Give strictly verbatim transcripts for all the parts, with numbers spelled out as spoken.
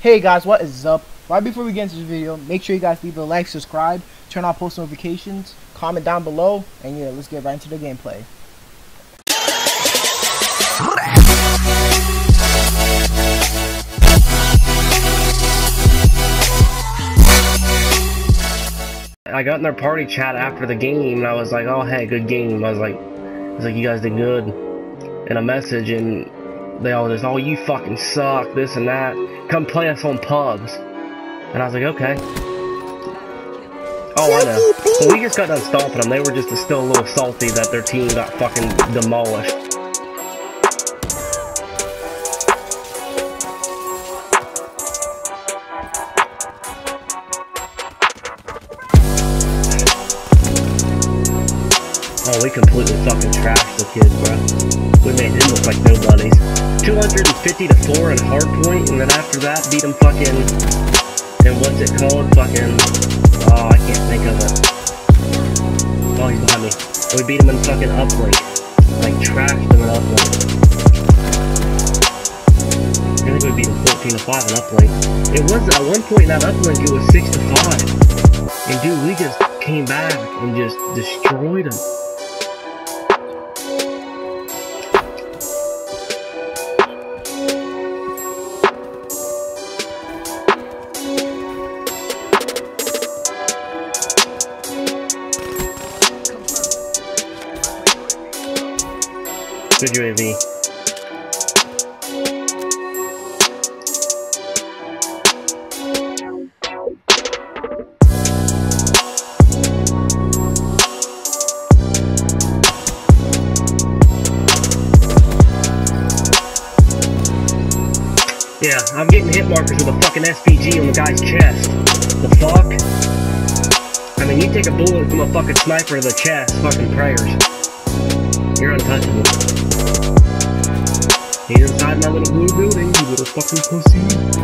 Hey guys, what is up? Right before we get into this video, make sure you guys leave a like, subscribe, turn on post notifications, comment down below, and yeah, let's get right into the gameplay. I got in their party chat after the game, and I was like, "Oh, hey, good game." I was like, "I was like, you guys did good." In a message, and they all just, "Oh, you fucking suck, this and that. Come play us on pubs." And I was like, "Okay." Oh, I know. Well, we just got done stomping them. They were just still a little salty that their team got fucking demolished. Oh, we completely fucking trashed the kids, bro. We made them look like nobodies. two hundred fifty to four in hardpoint, and then after that, beat them fucking... And what's it called? Fucking... Oh, I can't think of it. Oh, he's behind me. And we beat him in fucking uplink. Like, trashed them in uplink. I think we beat him fourteen to five in uplink. It was, at one point in that uplink, it was six to five. And dude, we just came back and just destroyed him. Good U A V. Yeah, I'm getting hit markers with a fucking S P G on the guy's chest. The fuck? I mean, you take a bullet from a fucking sniper to the chest, fucking prayers. You're untouchable. He's inside my little blue building, you little fucking pussy.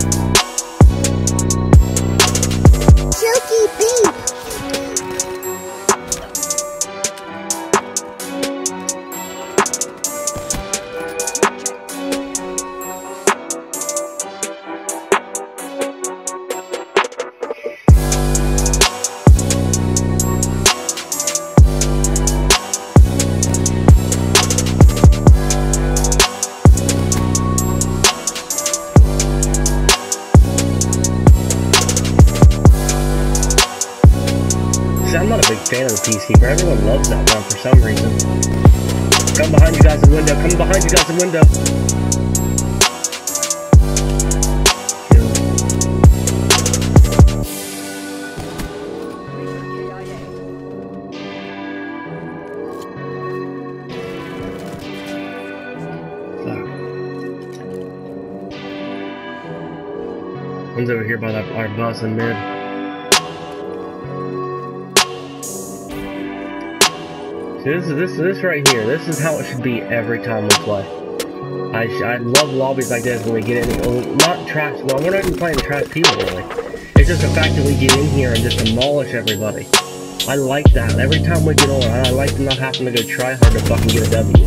Jokey beep. I'm not a big fan of the P C, but everyone loves that gun for some reason. Come behind you guys in window, come behind you guys in window. Fuck. One's over here by that, our bus in mid. This is this this right here. This is how it should be every time we play. I I love lobbies like this when we get in. Not trash. Well, we're not even playing trash people really. It's just the fact that we get in here and just demolish everybody. I like that. Every time we get on, I like not having to go try hard to fucking get a W.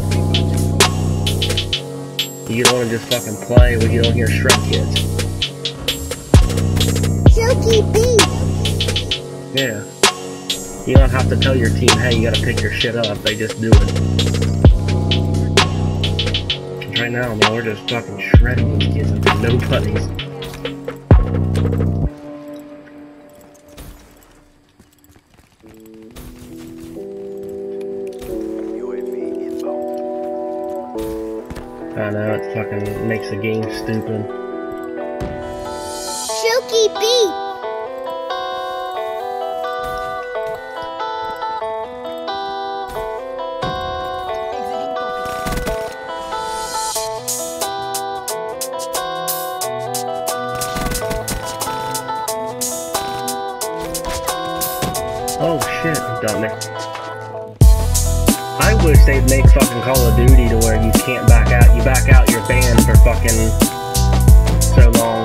You get on and just fucking play. We get on here shred kids. Jokey beep. Yeah. You don't have to tell your team, hey, you gotta pick your shit up. They just do it. Right now, man, we're just fucking shredding these kids like nobodies. U A V inbound. I know, it fucking makes the game stupid. Jokey beep. Oh shit, dummy. I wish they'd make fucking Call of Duty to where you can't back out. You back out, you're banned for fucking so long.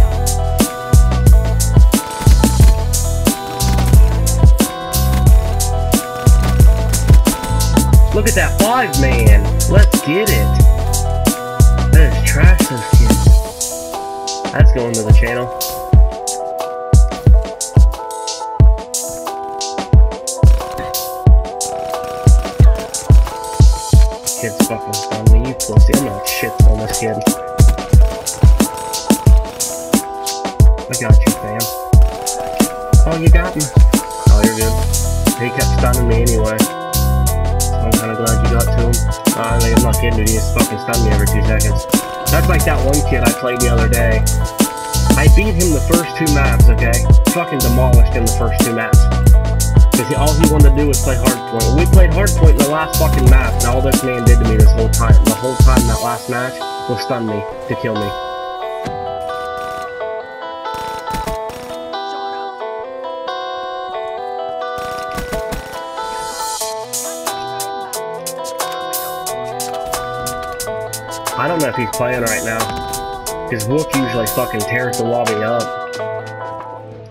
Look at that five man. Let's get it. That is trash, those kids. That's going to the channel. Kid's fucking stunned me, you pussy. I'm not shit on this kid. I got you, fam. Oh, you got me. Oh, you're good. He kept stunning me anyway. So I'm kinda glad you got to him. Uh, I think I'm not kidding, dude. He just fucking stunned me every two seconds. That's like that one kid I played the other day. I beat him the first two maps, okay? Fucking demolished him the first two maps. Because all he wanted to do was play hardpoint. We played hardpoint in the last fucking map, and all this man did to me this whole time, the whole time that last match, was stun me to kill me. I don't know if he's playing right now, because Wolf usually fucking tears the lobby up.